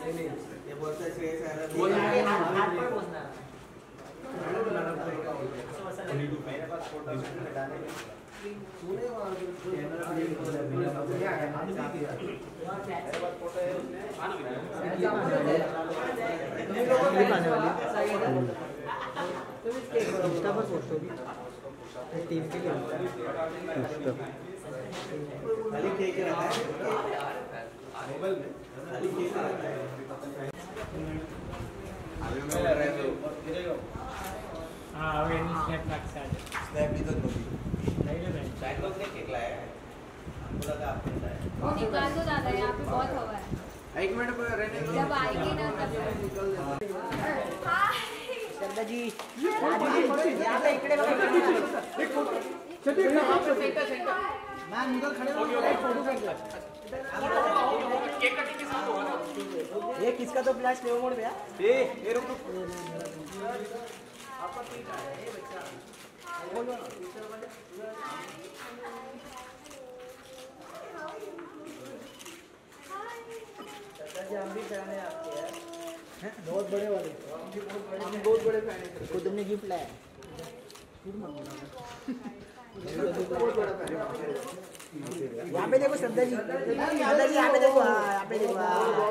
ये बोलते हैं श्रेयस आया वो जाके हाथ पर पोछना मेरे पास फोटो हटाने तूने वहां टीम के लिए खाली केक रहता है मोबाइल में खाली केक रहता है अभी मैं रह रहा हूं हां अभी स्नैप लगता है स्नैप भी तो नहीं नहीं बैंगलोर से केक लाया है हमको लगा आपने लाया वो निकाल दो दादा, यहाँ पे बहुत हवा है। एक मिनट पर रहने दो जब आएगी ना तब श्रद्धा जी यहाँ पे इकडे बघा मैम इधर खड़े हो एक फोटो कर दो केक कटिंग के साथ होगा ना ये किसका तो फ्लैश स्लो मोड पे है ए रुक आपका ठीक है ये बच्चा बोलो ना हम भी फैन है आपके यार बहुत बड़े वाले हम बहुत बड़े फैन हैं को तुमने गिफ्ट लाया बहुत बड़ा फैन यहाँ पे देखो श्रद्धा जी यहाँ पे देखो यहाँ पे देखो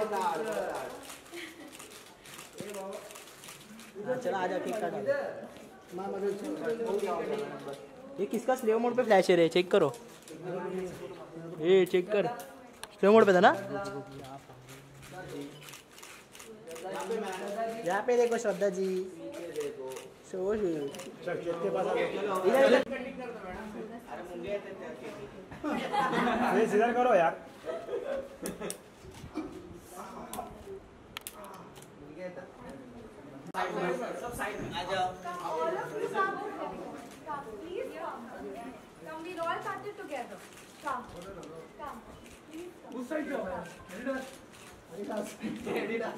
चलो आ जाओ केक काटो ये किसका स्लो मोड पे फ्लैश है रे चेक करो ये चेक कर स्लो मोड पे था ना यहाँ पे देखो श्रद्धा जी सीधा करो यार सब साइड में आ जाओ Please come. Come, we'll all cut it together. Come. Come. Please come. उस साइड जाओ Thank you.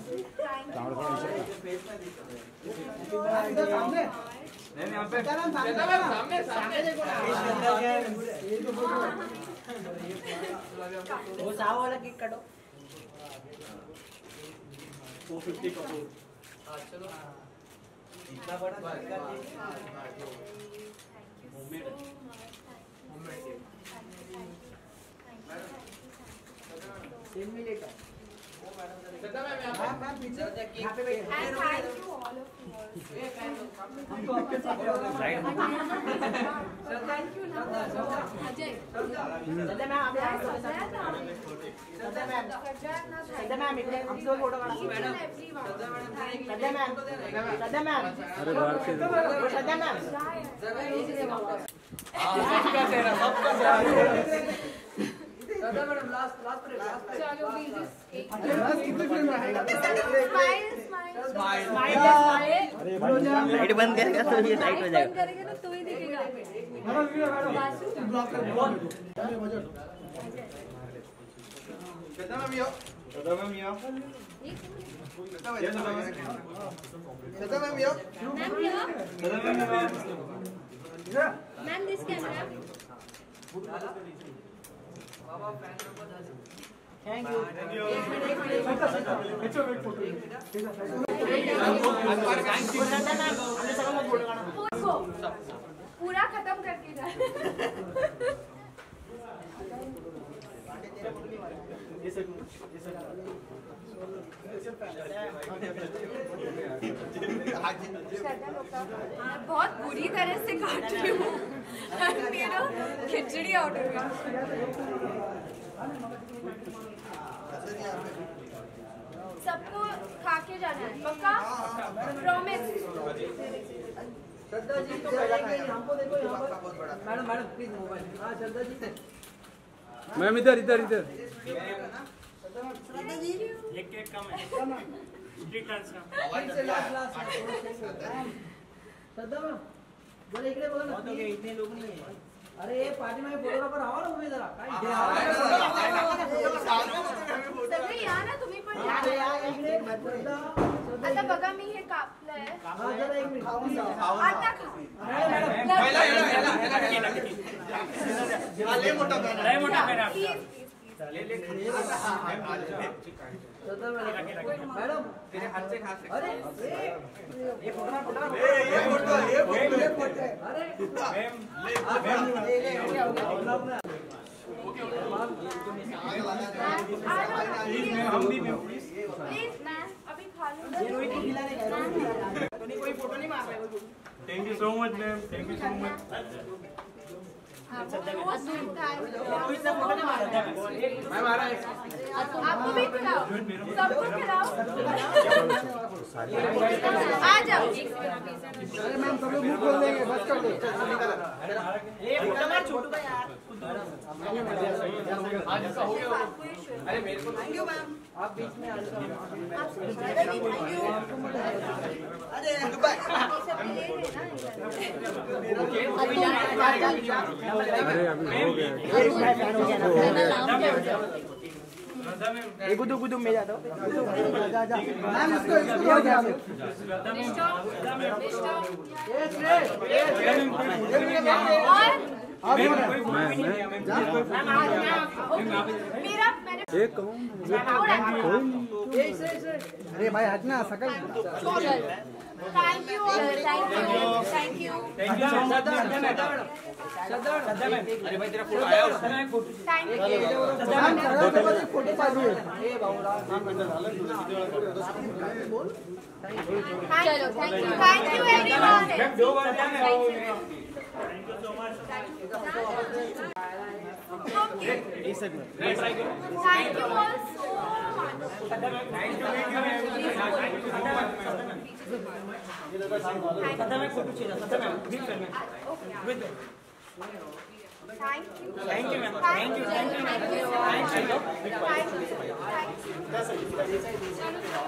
सामने नहीं यहाँ पे सामने देखो ना वो साव वाला केक काटो 250 कपूर चलो इतना बड़ा होममेड सेम मिलेगा मैम पीछे यहाँ पे And thank you all of you. Thank you, Ajay. Shraddha ma'am आप श्रद्धा मैम इकडे आमचं फोटो काढा श्रद्धा मैम अरे बाहर से श्रद्धा मैम चलो we'll just स्माइल लाइट बंद करेगा तो ये लाइट हो जाएगा बंद करेंगे ना तो ही दिखेगा कितना में मियो ma'am this camera thank you पूरा खत्म करके जा बहुत बुरी तरह से काट रही हूँ खिचड़ी आउट हो गई सबको खा के जाना है पक्का प्रॉमिस श्रद्धा जी तो हमको देखो यहाँ पर मैडम मैडम प्लीज मोबाइल हाँ श्रद्धा जी मैम इधर इधर इधर श्रद्धा जी एक केक कम है श्रद्धा मैम जरा इकडे बघा ना इतने लोग नहीं है अरे ये पार्टी में फोटोग्राफर आवा ना उभे जरा सगळे या ना तुम्ही पण या इकडे श्रद्धा आता बघा मी हे कापलंय हाँ जरा एक मिनिट आता खा लय मोठा प्लीज ले ले मैडम तेरे हाथ से खा सकते अरे ये फोटो अरे प्लीज मैम अभी खा लो कोई फोटो नहीं मार रहा है thank you so much ma'am, thank you so much. कोई इतना फोटो नहीं मार रहा है मैं मारा है आपको भी खिलाओ सबको खिलाओ आ जाओ अरे मैम सब लोग मुंह खोल देंगे बस कर दो ये फोटो मार छोटू का यार आज इसका हो गया अरे मेरे को थैंक यू मैम आप बीच में आ जाओ अरे बाय अरे अभी हो गया। एक गुदू गुदू में जाता हूँ जा जा मैम इसको हो गया मेरा मैंने एक कहूँ अरे भाई हटना सकल thank you thank you thank you so much अरे भाई तेरा फोटो आया थैंक यू फोटो पाहिजे चलो थैंक यू एवरीवन दो बार thank you all so thank you ma'am thank you